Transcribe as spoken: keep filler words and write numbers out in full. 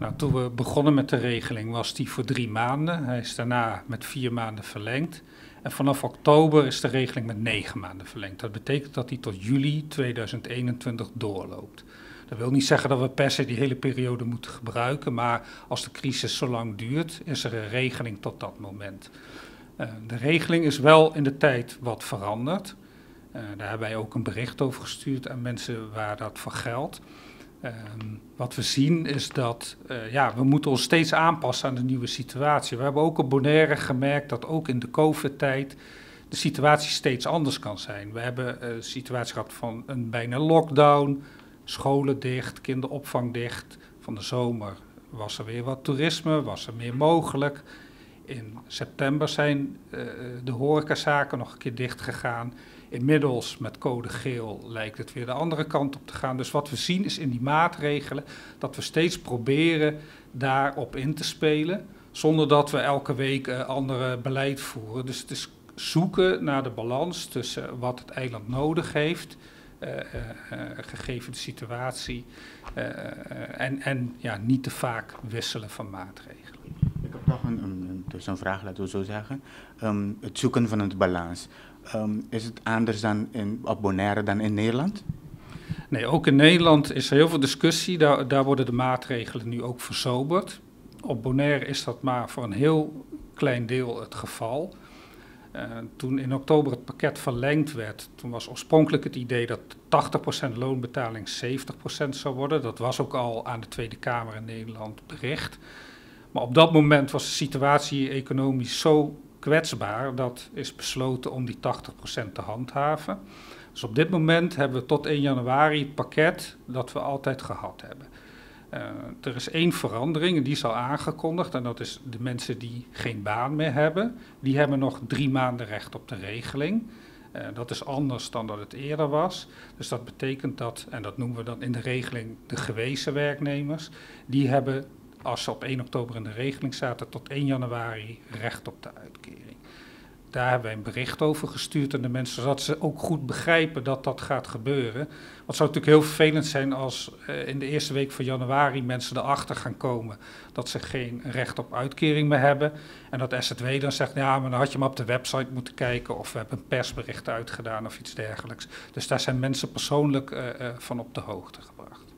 Nou, toen we begonnen met de regeling was die voor drie maanden. Hij is daarna met vier maanden verlengd. En vanaf oktober is de regeling met negen maanden verlengd. Dat betekent dat die tot juli tweeduizend eenentwintig doorloopt. Dat wil niet zeggen dat we per se die hele periode moeten gebruiken, maar als de crisis zo lang duurt, is er een regeling tot dat moment. Uh, de regeling is wel in de tijd wat veranderd. Uh, daar hebben wij ook een bericht over gestuurd aan mensen waar dat voor geldt. Uh, wat we zien is dat uh, ja, we moeten ons steeds aanpassen aan de nieuwe situatie. We hebben ook op Bonaire gemerkt dat ook in de COVID-tijd de situatie steeds anders kan zijn. We hebben een situatie gehad van een bijna lockdown, scholen dicht, kinderopvang dicht. Van de zomer was er weer wat toerisme, was er meer mogelijk. In september zijn uh, de horecazaken nog een keer dicht gegaan. Inmiddels met code geel lijkt het weer de andere kant op te gaan. Dus wat we zien is in die maatregelen dat we steeds proberen daarop in te spelen, zonder dat we elke week uh, andere beleid voeren. Dus het is zoeken naar de balans tussen wat het eiland nodig heeft, uh, uh, uh, gegeven de situatie, uh, uh, en, en ja, niet te vaak wisselen van maatregelen. Ik heb nog een, een, dus een vraag, laten we zo zeggen. Um, het zoeken van het balans. Um, is het anders dan in, op Bonaire dan in Nederland? Nee, ook in Nederland is er heel veel discussie. Daar, daar worden de maatregelen nu ook versoberd. Op Bonaire is dat maar voor een heel klein deel het geval. Uh, toen in oktober het pakket verlengd werd, toen was oorspronkelijk het idee dat tachtig procent loonbetaling zeventig procent zou worden. Dat was ook al aan de Tweede Kamer in Nederland bericht. Maar op dat moment was de situatie economisch zo kwetsbaar, dat is besloten om die tachtig procent te handhaven. Dus op dit moment hebben we tot één januari het pakket dat we altijd gehad hebben. Uh, er is één verandering en die is al aangekondigd en dat is de mensen die geen baan meer hebben. Die hebben nog drie maanden recht op de regeling. Uh, dat is anders dan dat het eerder was. Dus dat betekent dat, en dat noemen we dan in de regeling de gewezen werknemers, die hebben, als ze op één oktober in de regeling zaten, tot één januari recht op de uitkering. Daar hebben wij een bericht over gestuurd aan de mensen, zodat ze ook goed begrijpen dat dat gaat gebeuren. Want het zou natuurlijk heel vervelend zijn als uh, in de eerste week van januari mensen erachter gaan komen dat ze geen recht op uitkering meer hebben. En dat S Z W dan zegt, ja, maar dan had je maar op de website moeten kijken of we hebben een persbericht uitgedaan of iets dergelijks. Dus daar zijn mensen persoonlijk uh, uh, van op de hoogte gebracht.